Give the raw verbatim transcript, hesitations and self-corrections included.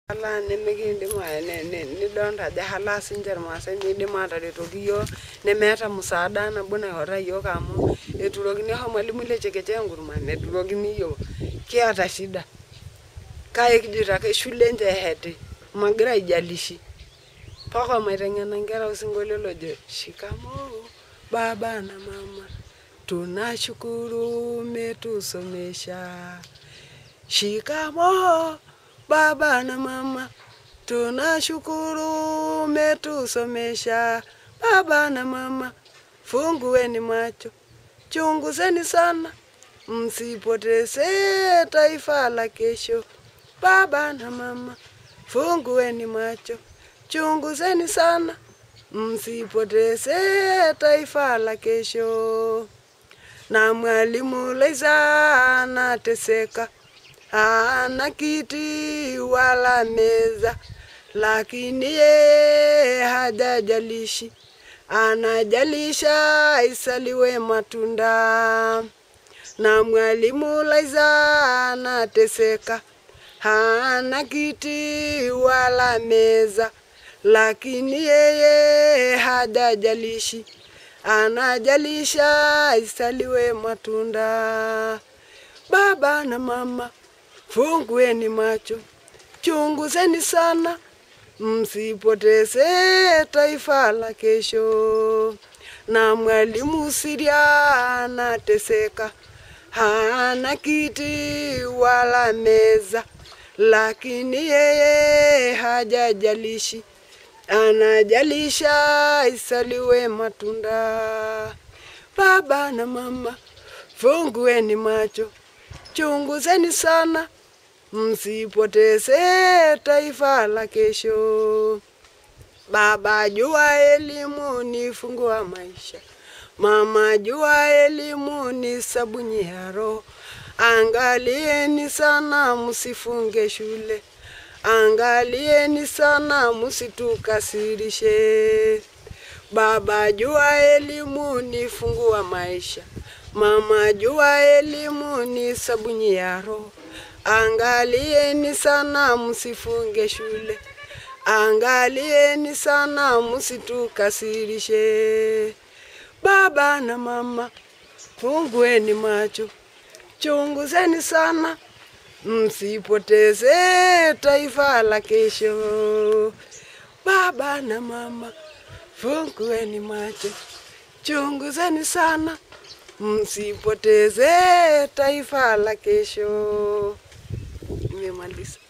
Ala nemekindi mwa ne ne nidonda ja hala sinjer masa midi mata de tokiyo ne meta musada na buna hora yo kamu eturogini ho mwalimu le chekeche nguruma ne turogini yo kiata shida kae kijira ke shule nje hete magira ijalishi paka maitengena ngera usingolio loje shikamoo baba na mama tunashukuru umetusomesha shikamoo baba na mama tunashukuru umetusomesha baba na mama fungueni macho chunguzeni sana msipoteze taifa la kesho baba na mama fungueni macho chunguzeni sana msipoteze taifa la kesho na mwalimu Laiza anateseka ana kiti wala meza lakini yeye hajajalishi anajalisha isaliwe matunda na mwalimu Laiza anateseka hana kiti wala meza lakini yeye hajajalishi anajalisha isaliwe matunda baba na mama fungueni macho chunguzeni sana msipoteze taifa la kesho na mwalimu Siria anateseka hana kiti wala meza lakini yeye hajajalishi anajalisha isaliwe matunda baba na mama fungueni macho chunguzeni sana msipoteze taifa la kesho baba jua elimu ni fungua maisha mama jua elimu ni sabuni ya roho angalieni sana msifunge shule angalieni sana msitukasirishe baba jua elimu ni fungua maisha mama jua elimu ni sabuni ya roho angalieni sana msifunge shule angalieni sana msitukasirishe baba na mama fungueni macho chunguzeni sana msipoteze taifa la kesho baba na mama fungueni macho chunguzeni sana msipoteze taifa la kesho. Nimemaliza.